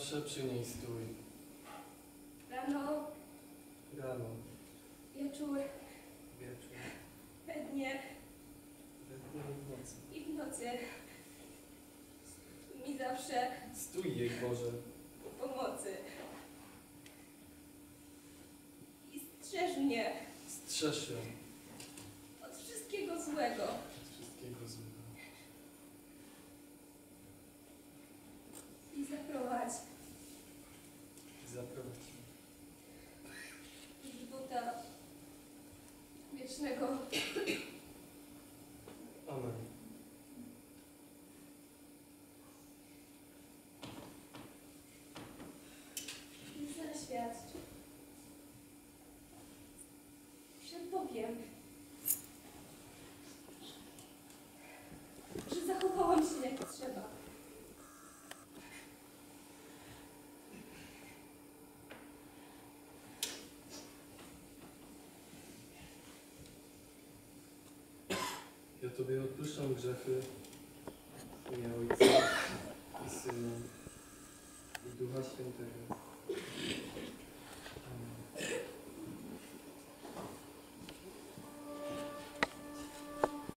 zawsze przy niej stój. Rano, Rano, wieczór, wieczór, we dnie we dnie i w nocy. i w nocy. Mi zawsze Stój jej, Boże, pomocy. I strzeż mnie strzeż ją od wszystkiego złego. od wszystkiego złego. I zaprowadź I zaprowadź ją do żywota wiecznego. Amen. I zaświadcz przed Bogiem, że zachowałam się jak trzeba. Ja Tobie odpuszczam grzechy w imię Ojca i Syna i Ducha Świętego.